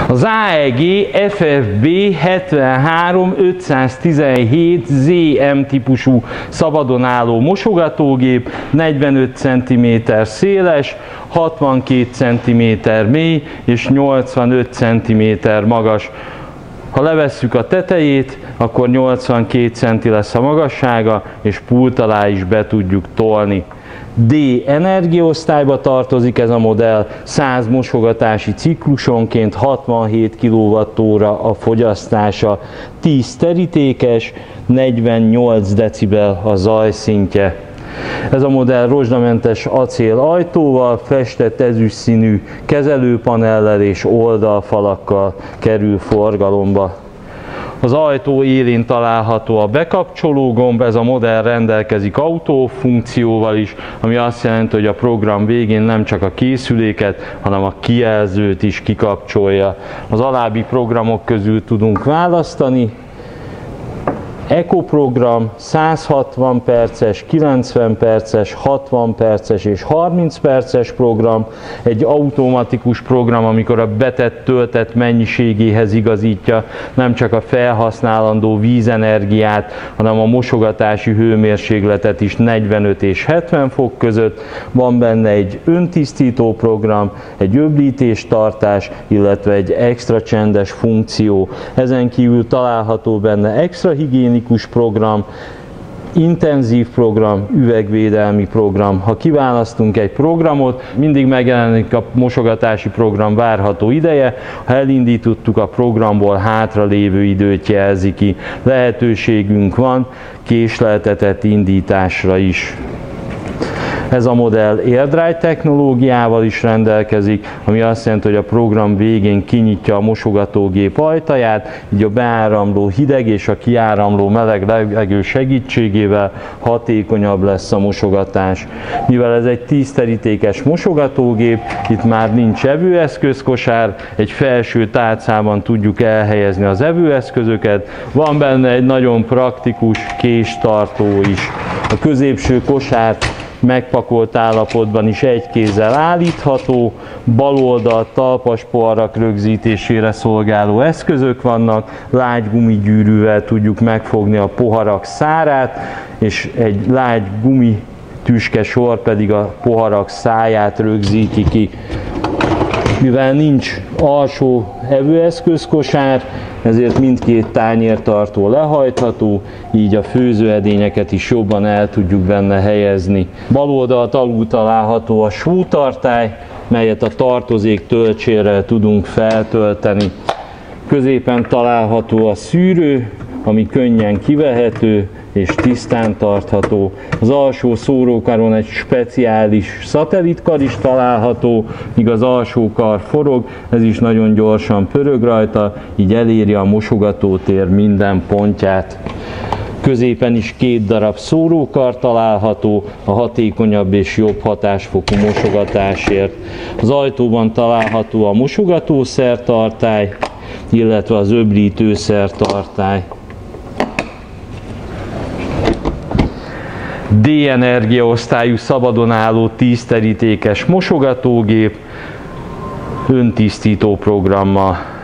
Az AEG FFB 73517 ZM típusú szabadon álló mosogatógép, 45 cm széles, 62 cm mély és 85 cm magas. Ha levesszük a tetejét, akkor 82 cm lesz a magassága, és pult alá is be tudjuk tolni. D energiaosztályba tartozik ez a modell, 100 mosogatási ciklusonként 67 kWh a fogyasztása, 10 terítékes, 48 decibel a zajszintje. Ez a modell rozsdamentes acél ajtóval, festett ezüstszínű kezelőpanellel és oldalfalakkal kerül forgalomba. Az ajtó élén található a bekapcsoló gomb, ez a modell rendelkezik autófunkcióval is, ami azt jelenti, hogy a program végén nem csak a készüléket, hanem a kijelzőt is kikapcsolja. Az alábbi programok közül tudunk választani. Eco program, 160 perces, 90 perces, 60 perces és 30 perces program, egy automatikus program, amikor a betett töltett mennyiségéhez igazítja nem csak a felhasználandó vízenergiát, hanem a mosogatási hőmérsékletet is 45 és 70 fok között. Van benne egy öntisztító program, egy öblítéstartás, illetve egy extra csendes funkció. Ezen kívül található benne extra higiénikus program, intenzív program, üvegvédelmi program. Ha kiválasztunk egy programot, mindig megjelenik a mosogatási program várható ideje, ha elindítottuk a programból, hátra lévő időt jelzi ki. Lehetőségünk van késleltetett indításra is. Ez a modell AirDry technológiával is rendelkezik, ami azt jelenti, hogy a program végén kinyitja a mosogatógép ajtaját, így a beáramló hideg és a kiáramló meleg levegő segítségével hatékonyabb lesz a mosogatás. Mivel ez egy 10 terítékes mosogatógép, itt már nincs evőeszközkosár, egy felső tálcában tudjuk elhelyezni az evőeszközöket, van benne egy nagyon praktikus késtartó is. A középső kosár megpakolt állapotban is egy kézzel állítható, bal oldalt talpas poharak rögzítésére szolgáló eszközök vannak, lágy gumigyűrűvel tudjuk megfogni a poharak szárát, és egy lágy gumitüske sor pedig a poharak száját rögzíti ki. Mivel nincs alsó evőeszközkosár, ezért mindkét tányértartó lehajtható, így a főzőedényeket is jobban el tudjuk benne helyezni. Bal oldalt alul található a sútartály, melyet a tartozék töltsérrel tudunk feltölteni. Középen található a szűrő, ami könnyen kivehető és tisztán tartható. Az alsó szórókaron egy speciális szatellitkar is található, míg az alsó kar forog, ez is nagyon gyorsan pörög rajta, így eléri a mosogatótér minden pontját. Középen is 2 darab szórókar található a hatékonyabb és jobb hatásfokú mosogatásért. Az ajtóban található a mosogatószertartály, illetve az öblítőszertartály. D energiaosztályú szabadon álló 10 terítékes mosogatógép öntisztító programmal.